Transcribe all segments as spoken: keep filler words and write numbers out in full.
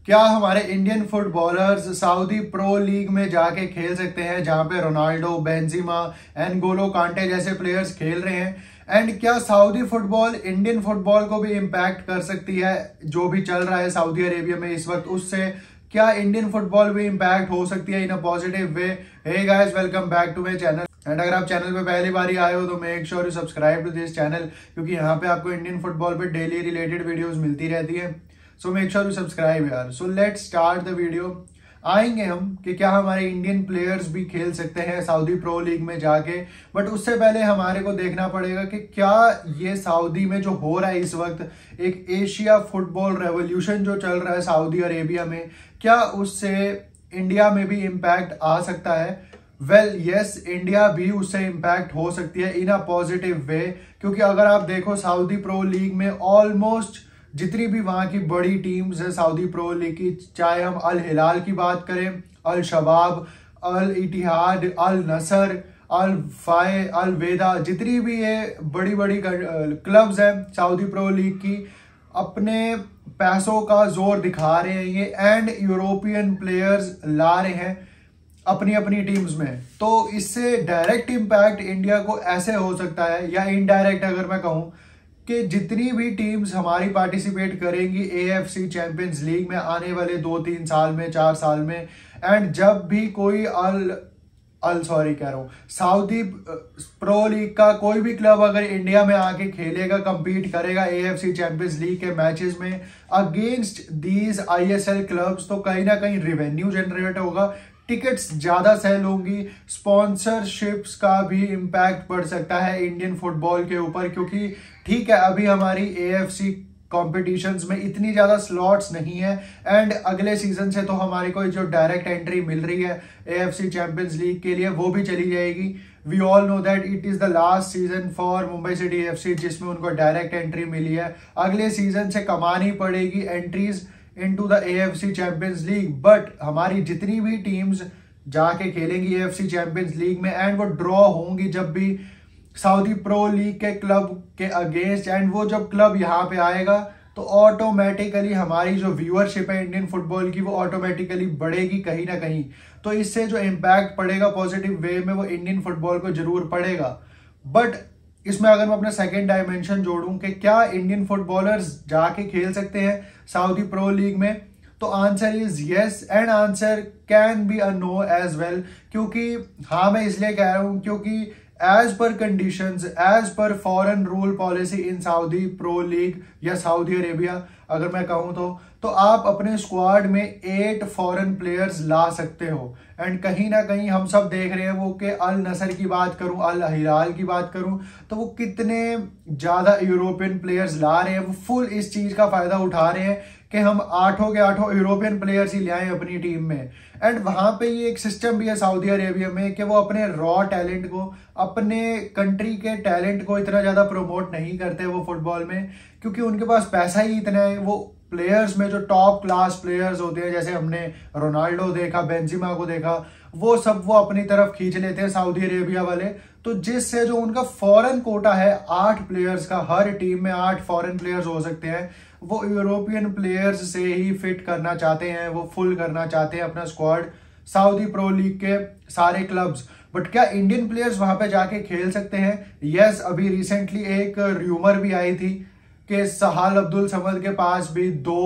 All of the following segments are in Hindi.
क्या हमारे Indian footballers Saudi pro league में जाके खेल सकते हैं, जहां पे रोनाल्डो, बेंजिमा, एनगोलो कांटे जैसे प्लेयर्स खेल रहे हैं? एंड क्या सऊदी फुटबॉल इंडियन फुटबॉल को भी इम्पैक्ट कर सकती है? जो भी चल रहा है सऊदी अरेबिया में इस वक्त, उससे क्या इंडियन फुटबॉल भी इम्पैक्ट हो सकती है in a positive way? Hey guys, welcome back to my channel. And अगर आप चैनल पे पहली बार आए हो तो make sure you subscribe to this channel, क्योंकि यहाँ पे आपको इंडियन फुटबॉल पे डेली रिलेटेड वीडियोस मिलती रहती है। So make sure you subscribe यार। So let's start the video. आएंगे हम कि क्या हमारे इंडियन प्लेयर्स भी खेल सकते हैं सऊदी प्रो लीग में जाके, बट उससे पहले हमारे को देखना पड़ेगा कि क्या ये सऊदी में जो हो रहा है इस वक्त, एक एशिया फुटबॉल रेवोल्यूशन जो चल रहा है सऊदी अरेबिया में, क्या उससे इंडिया में भी इम्पैक्ट आ सकता है? वेल यस, इंडिया भी उससे इम्पैक्ट हो सकती है इन अ पॉजिटिव वे, क्योंकि अगर आप देखो सऊदी प्रो लीग में ऑलमोस्ट जितनी भी वहां की बड़ी टीम्स है सऊदी प्रो लीग की, चाहे हम अल हिलाल की बात करें, अल शबाब, अल इतिहाद, अल नसर, अल फाय, अल वेदा, जितनी भी ये बड़ी बड़ी क्लब्स हैं सऊदी प्रो लीग की, अपने पैसों का जोर दिखा रहे हैं ये, एंड यूरोपियन प्लेयर्स ला रहे हैं अपनी अपनी टीम्स में। तो इससे डायरेक्ट इम्पैक्ट इंडिया को ऐसे हो सकता है, या इनडायरेक्ट अगर मैं कहूं, कि जितनी भी टीम्स हमारी पार्टिसिपेट करेंगी एएफसी चैंपियंस लीग में आने वाले दो तीन साल में, चार साल में, एंड जब भी कोई अल अल सॉरी कह रहा हूँ सऊदी प्रो लीग का कोई भी क्लब अगर इंडिया में आके खेलेगा, कंपीट करेगा एएफसी चैंपियंस लीग के मैचेस में अगेंस्ट दीज आईएसएल क्लब्स, तो कहीं ना कहीं रिवेन्यू जनरेट होगा, टिकट्स ज्यादा सेल होंगी, स्पॉन्सरशिप्स का भी इम्पैक्ट पड़ सकता है इंडियन फुटबॉल के ऊपर, क्योंकि ठीक है अभी हमारी एएफसी कॉम्पिटिशन्स में इतनी ज्यादा स्लॉट्स नहीं है, एंड अगले सीजन से तो हमारे को जो डायरेक्ट एंट्री मिल रही है एएफसी चैंपियंस लीग के लिए वो भी चली जाएगी। We all know that it is the last season for Mumbai city FC जिसमें उनको डायरेक्ट एंट्री मिली है। अगले सीजन से कमानी पड़ेगी entries into the AFC champions league, but हमारी जितनी भी टीम्स जाके खेलेंगी एएफसी चैंपियंस लीग में, एंड वो ड्रॉ होंगी जब भी सऊदी प्रो लीग के क्लब के अगेंस्ट, एंड वो जब क्लब यहाँ पे आएगा तो ऑटोमेटिकली हमारी जो व्यूअरशिप है इंडियन फुटबॉल की वो ऑटोमेटिकली बढ़ेगी कहीं ना कहीं। तो इससे जो इम्पैक्ट पड़ेगा पॉजिटिव वे में वो इंडियन फुटबॉल को जरूर पड़ेगा। बट इसमें अगर मैं अपना सेकेंड डायमेंशन जोड़ूं कि क्या इंडियन फुटबॉलर्स जाके खेल सकते हैं सऊदी प्रो लीग में, तो answer is yes, and answer can be a no as well. क्योंकि हाँ मैं इसलिए कह रहा हूं क्योंकि as per conditions, as per foreign rule policy in Saudi pro league या सऊदी अरेबिया अगर मैं कहूं तो तो आप अपने स्क्वाड में एट फॉरेन प्लेयर्स ला सकते हो। एंड कहीं ना कहीं हम सब देख रहे हैं वो कि अल नसर की बात करूं, अल हिलाल की बात करूं, तो वो कितने ज्यादा यूरोपियन प्लेयर्स ला रहे हैं, वो फुल इस चीज का फायदा उठा रहे हैं कि हम आठों के आठों यूरोपियन प्लेयर्स ही ले आए अपनी टीम में। एंड वहां पे ये एक सिस्टम भी है सऊदी अरेबिया में कि वो अपने रॉ टैलेंट को, अपने कंट्री के टैलेंट को इतना ज्यादा प्रमोट नहीं करते वो फुटबॉल में, क्योंकि उनके पास पैसा ही इतना है। वो प्लेयर्स में जो टॉप क्लास प्लेयर्स होते हैं, जैसे हमने रोनाल्डो देखा, बेंजिमा को देखा, वो सब वो अपनी तरफ खींच लेते हैं सऊदी अरेबिया वाले। तो जिससे जो उनका फॉरेन कोटा है आठ प्लेयर्स का, हर टीम में आठ फॉरेन प्लेयर्स हो सकते हैं, वो यूरोपियन प्लेयर्स से ही फिट करना चाहते हैं, वो फुल करना चाहते हैं अपना स्क्वाड सऊदी प्रो लीग के सारे क्लब्स। बट क्या इंडियन प्लेयर्स वहां पे जाके खेल सकते हैं? यस, अभी रिसेंटली एक र्यूमर भी आई थी कि सहाल अब्दुल समद के पास भी दो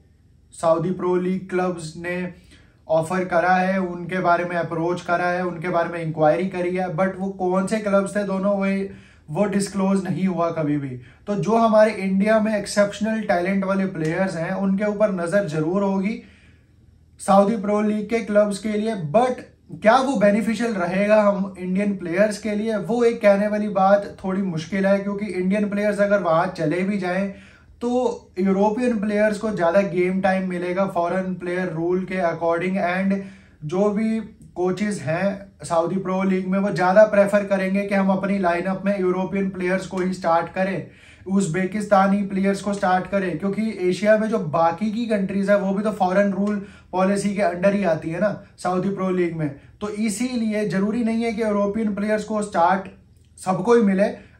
सऊदी प्रो लीग क्लब्स ने ऑफर करा है, उनके बारे में अप्रोच करा है, उनके बारे में इंक्वायरी करी है, बट वो कौन से क्लब्स थे दोनों वही वो डिस्क्लोज नहीं हुआ कभी भी। तो जो हमारे इंडिया में एक्सेप्शनल टैलेंट वाले प्लेयर्स हैं उनके ऊपर नजर जरूर होगी सऊदी प्रो लीग के क्लब्स के लिए, बट क्या वो बेनिफिशियल रहेगा हम इंडियन प्लेयर्स के लिए, वो एक कहने वाली बात थोड़ी मुश्किल है। क्योंकि इंडियन प्लेयर्स अगर वहां चले भी जाएं तो यूरोपियन प्लेयर्स को ज्यादा गेम टाइम मिलेगा फॉरेन प्लेयर रूल के अकॉर्डिंग, एंड जो भी कोचेस हैं सऊदी प्रो लीग में वो ज्यादा प्रेफर करेंगे कि हम अपनी लाइनअप में यूरोपियन प्लेयर्स को ही स्टार्ट करें, उज़्बेकिस्तानी प्लेयर्स को स्टार्ट करें, क्योंकि एशिया में जो बाकी की कंट्रीज है वो भी तो फॉरेन रूल पॉलिसी के अंडर ही आती है ना सऊदी प्रो लीग में। तो इसीलिए जरूरी नहीं है कि यूरोपियन प्लेयर्स को स्टार्ट सबको ही मिले,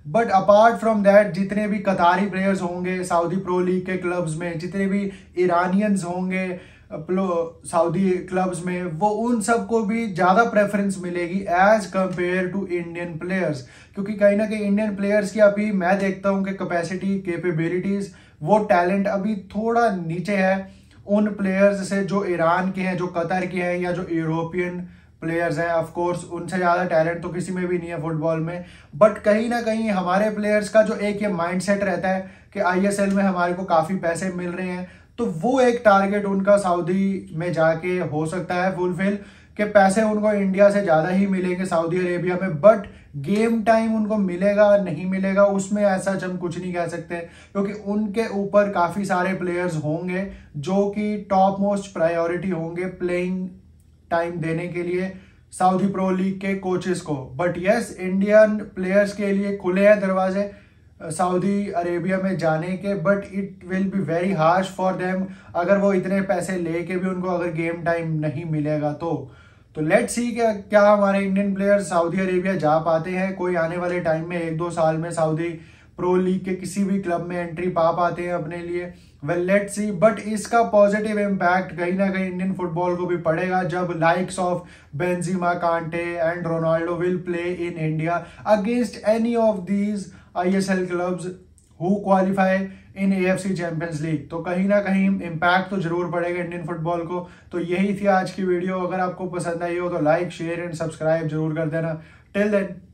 बट अपार्ट फ्रॉम दैट जितने भी कतारी प्लेयर्स होंगे सऊदी प्रो लीग के क्लब्स में, जितने भी ईरानियंस होंगे सऊदी क्लब्स में, वो उन सबको भी ज़्यादा प्रेफरेंस मिलेगी as compare to Indian players. क्योंकि कहीं ना कहीं इंडियन प्लेयर्स की अभी मैं देखता हूँ कि कैपेसिटी, कैपेबिलिटीज़, वो टैलेंट अभी थोड़ा नीचे है उन प्लेयर्स से जो ईरान के हैं, जो कतर के हैं, या जो यूरोपियन प्लेयर्स हैं। ऑफ कोर्स उनसे ज़्यादा टैलेंट तो किसी में भी नहीं है फुटबॉल में, बट कहीं ना कहीं हमारे प्लेयर्स का जो एक ये माइंडसेट रहता है कि आईएसएल में हमारे को काफ़ी पैसे मिल रहे हैं, तो वो एक टारगेट उनका सऊदी में जाके हो सकता है फुलफिल, कि पैसे उनको इंडिया से ज़्यादा ही मिलेंगे सऊदी अरेबिया में, बट गेम टाइम उनको मिलेगा नहीं मिलेगा उसमें ऐसा हम कुछ नहीं कह सकते, क्योंकि उनके ऊपर काफ़ी सारे प्लेयर्स होंगे जो कि टॉप मोस्ट प्रायोरिटी होंगे प्लेइंग टाइम देने के लिए सऊदी प्रो लीग के कोचेस को। बट यस, इंडियन प्लेयर्स के लिए खुले हैं दरवाजे सऊदी अरेबिया में जाने के, but it will be very harsh for them अगर वो इतने पैसे लेके भी उनको अगर गेम टाइम नहीं मिलेगा तो तो लेट्स सी क्या क्या हमारे इंडियन प्लेयर्स सऊदी अरेबिया जा पाते हैं, कोई आने वाले टाइम में एक दो साल में सऊदी प्रो लीग के किसी भी क्लब में एंट्री पा पाते हैं अपने लिए। वेल लेट्स सी, बट इसका पॉजिटिव इम्पैक्ट कहीं ना कहीं इंडियन फुटबॉल को भी पड़ेगा जब likes of Benzema, Kante and Ronaldo will play in India against any of these ISL clubs who qualify in AFC champions league. तो कहीं ना कहीं इम्पैक्ट तो जरूर पड़ेगा इंडियन फुटबॉल को। तो यही थी आज की वीडियो। अगर आपको पसंद आई हो तो लाइक, शेयर एंड सब्सक्राइब जरूर कर देना। Till then